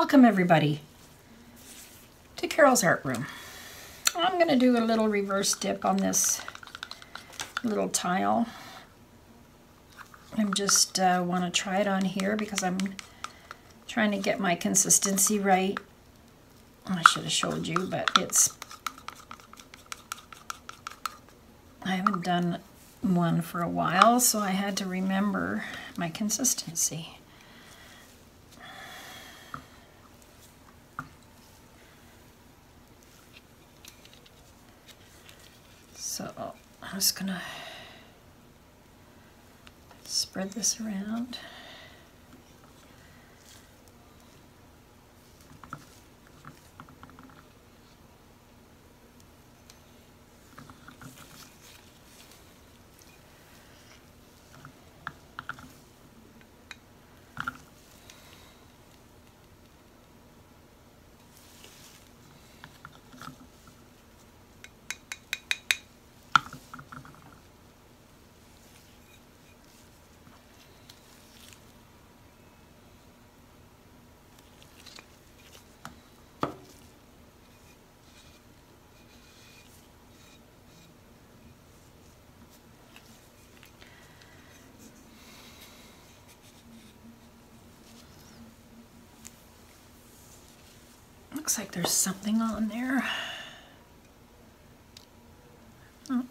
Welcome everybody to Carole's Art Room. I'm going to do a little reverse dip on this little tile. I'm just want to try it on here because I'm trying to get my consistency right. I should have showed you, but I haven't done one for a while, so I had to remember my consistency. So I'm just gonna spread this around. Looks like there's something on there. Oh.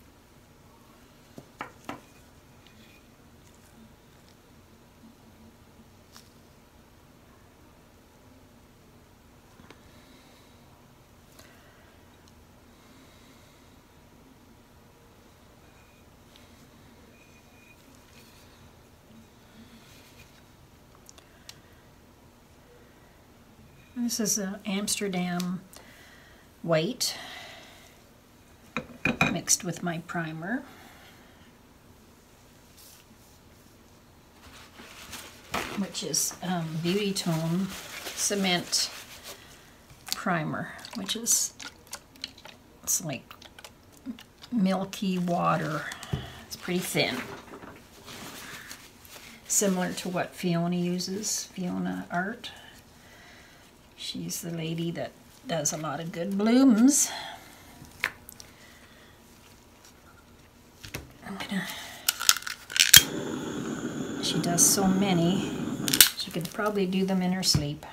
This is an Amsterdam white mixed with my primer. Which is Beautitone cement primer, which is, it's like milky water. It's pretty thin. Similar to what Fiona uses, Fiona Art. She's the lady that does a lot of good blooms. She does so many, she could probably do them in her sleep.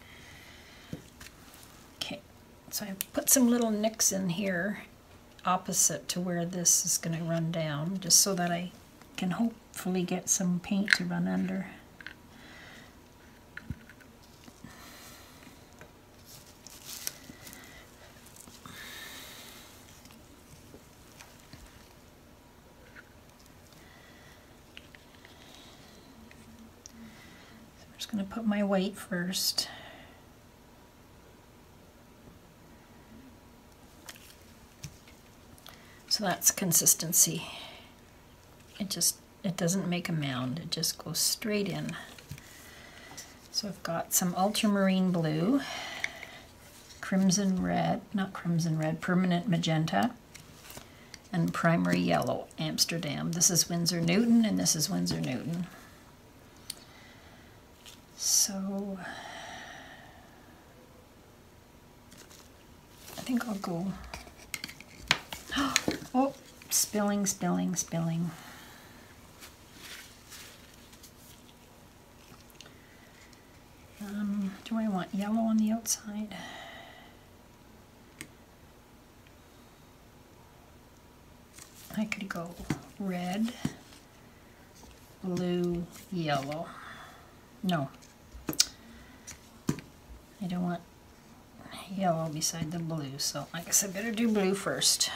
Okay, so I put some little nicks in here opposite to where this is going to run down, just so that I can hopefully get some paint to run under. I'm going to put my white first. So that's consistency. It doesn't make a mound, it just goes straight in. So I've got some ultramarine blue, crimson red, not crimson red, permanent magenta, and primary yellow, Amsterdam. This is Winsor Newton and this is Winsor Newton. So I think I'll go, oh, spilling. Do I want yellow on the outside? I could go red, blue, yellow. No. I don't want yellow beside the blue, so I guess I better do blue first.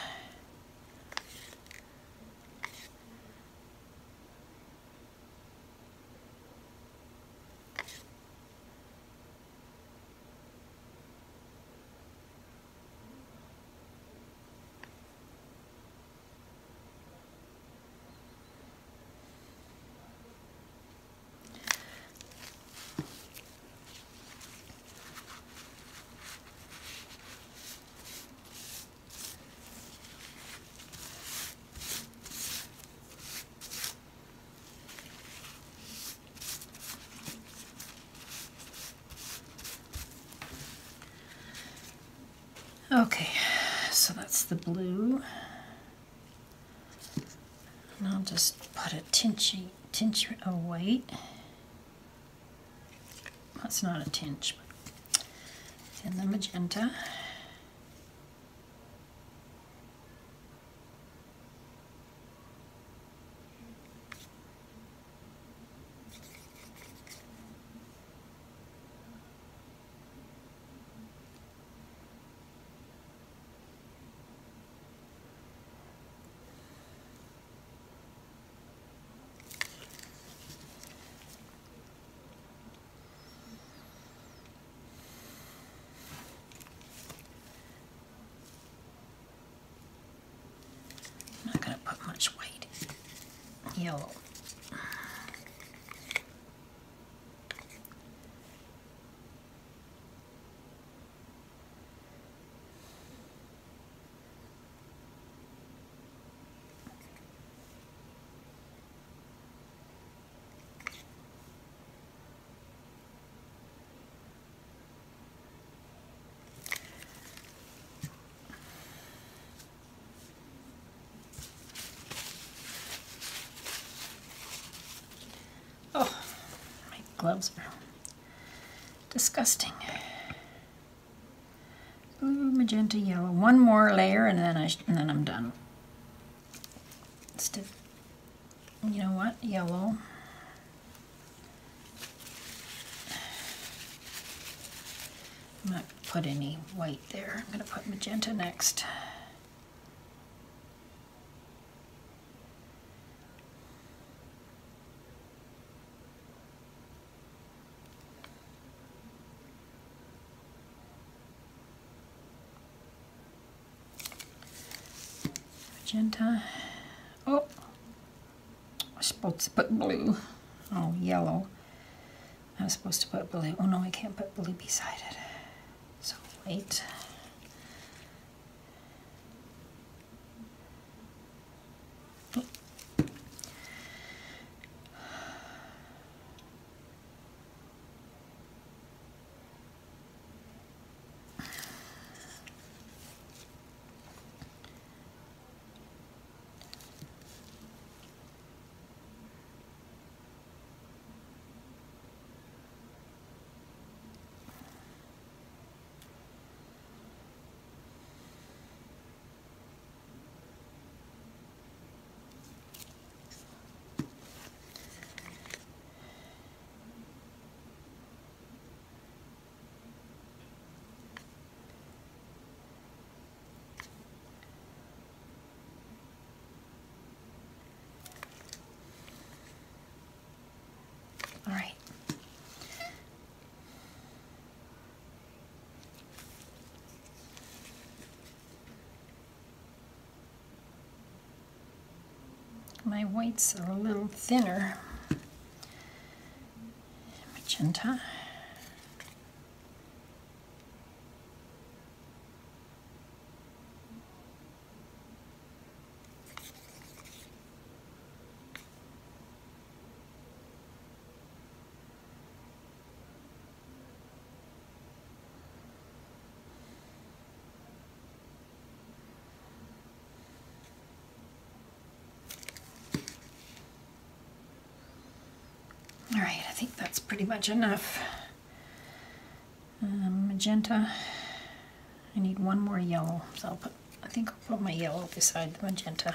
Okay, so that's the blue. And I'll just put a tinge, oh wait. That's not a tinge, but it's in the magenta. I'm not going to put much white. Yellow. Oh, my gloves are disgusting. Ooh, magenta yellow. One more layer and then I'm done. You know what? Yellow. I'm not gonna put any white there. I'm gonna put magenta next. Magenta. Oh, I'm supposed to put blue. Oh, yellow. I was supposed to put blue. Oh no, I can't put blue beside it. So white. All right. My whites are a little thinner. Magenta. All right, I think that's pretty much enough. Magenta. I need one more yellow, so I think I'll put my yellow beside the magenta.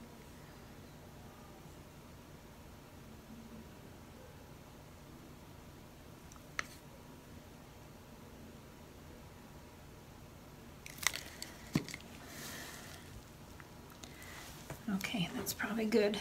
Okay, that's probably good.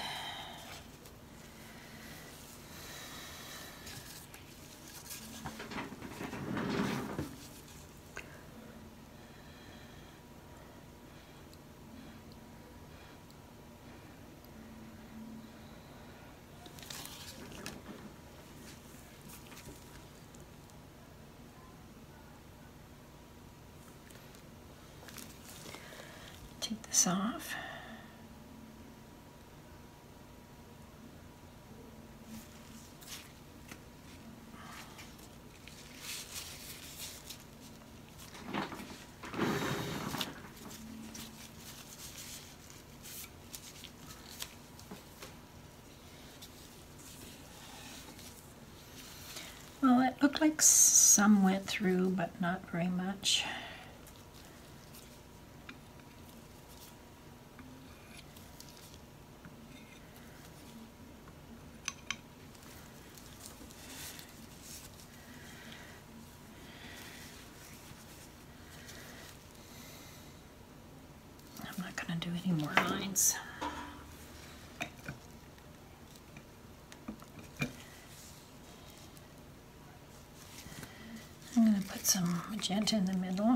Take this off. looked like some went through, but not very much. I'm not going to do any more lines. I'm going to put some magenta in the middle.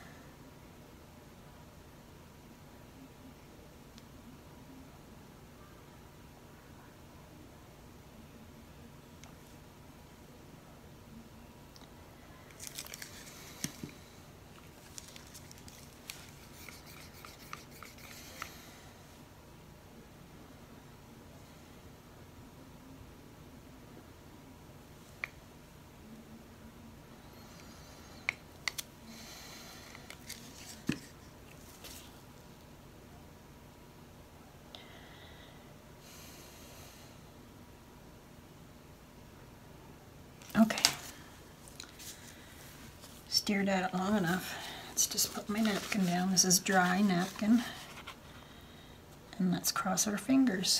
Okay, stared at it long enough. Let's just put my napkin down. This is dry napkin. And let's cross our fingers.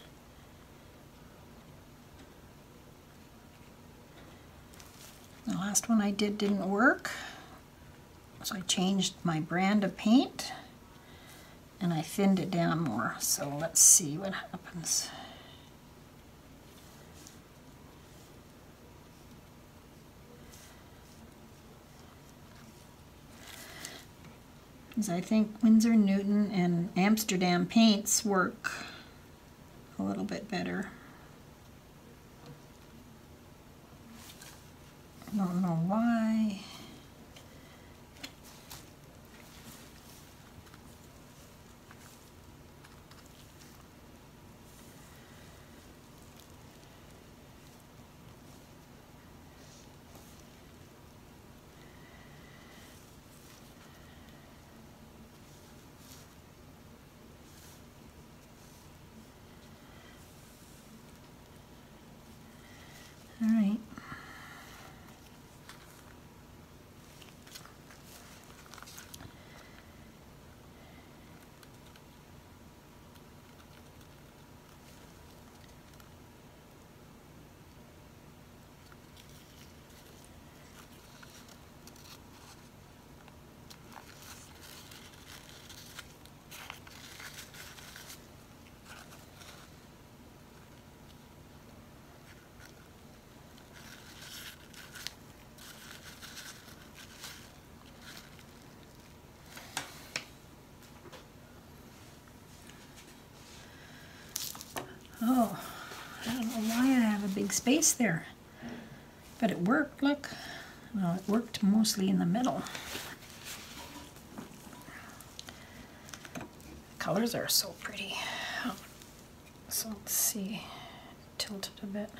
The last one I did didn't work, so I changed my brand of paint and I thinned it down more. So let's see what happens. I think Winsor Newton and Amsterdam paints work a little bit better. I don't know why. All right. Oh, I don't know why I have a big space there, but it worked, look. Well, it worked mostly in the middle. The colors are so pretty. So let's see, tilt it a bit.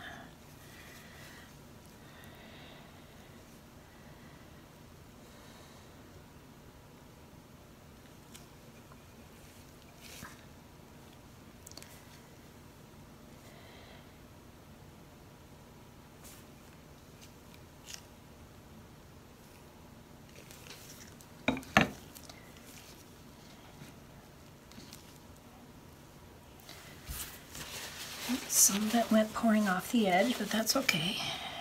Some of it went pouring off the edge, but that's okay.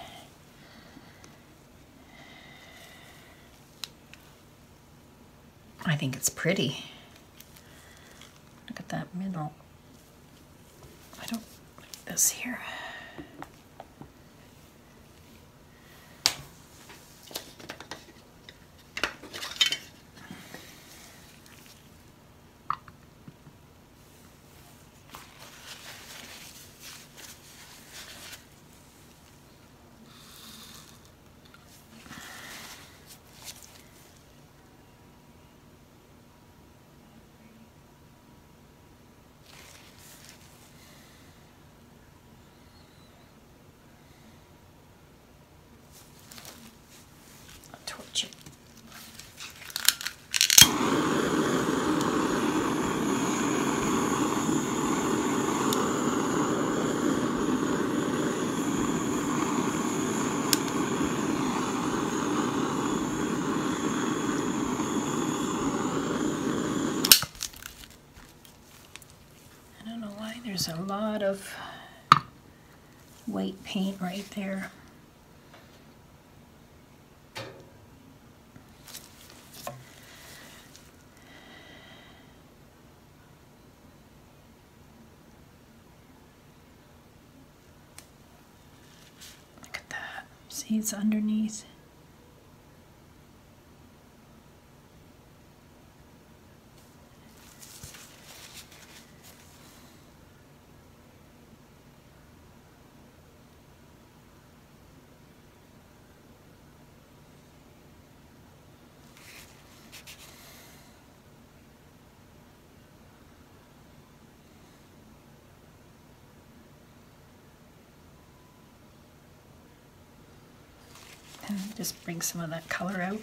I think it's pretty. Look at that middle. I don't like this here. There's a lot of white paint right there. Look at that. See, it's underneath. And just bring some of that color out.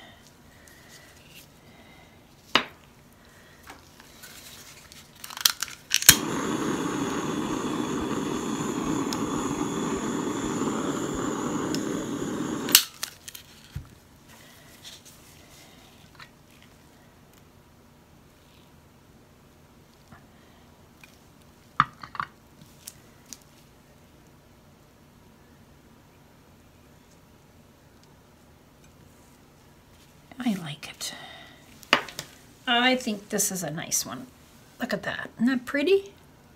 I like it. I think this is a nice one. Look at that. Isn't that pretty?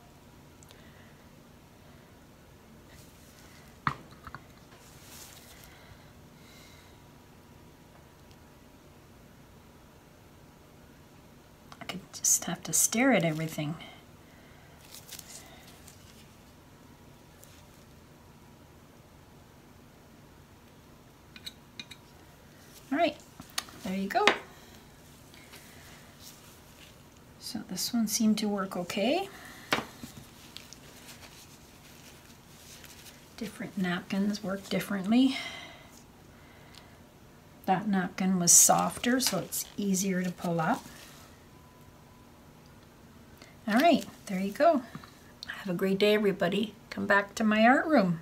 I could just have to stare at everything. All right. There you go. So this one seemed to work okay. Different napkins work differently. That napkin was softer, so it's easier to pull up. All right, there you go. Have a great day, everybody. Come back to my art room.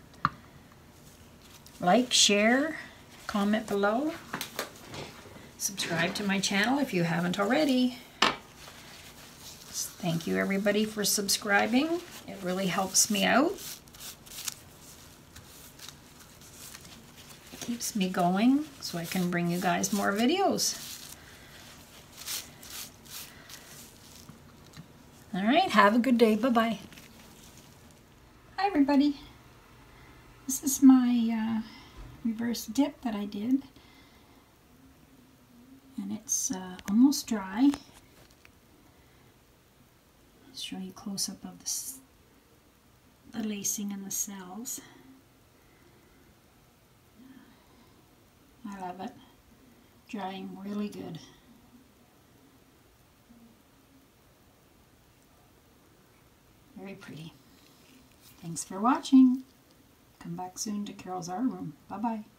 Like, share, comment below. Subscribe to my channel if you haven't already. Thank you everybody for subscribing. It really helps me out. It keeps me going so I can bring you guys more videos. All right, have a good day. Bye-bye. Hi everybody. This is my reverse dip that I did. And it's almost dry. I'll show you a close-up of the lacing and the cells. I love it. Drying really good. Very pretty. Thanks for watching. Come back soon to Carole's Art Room. Bye-bye.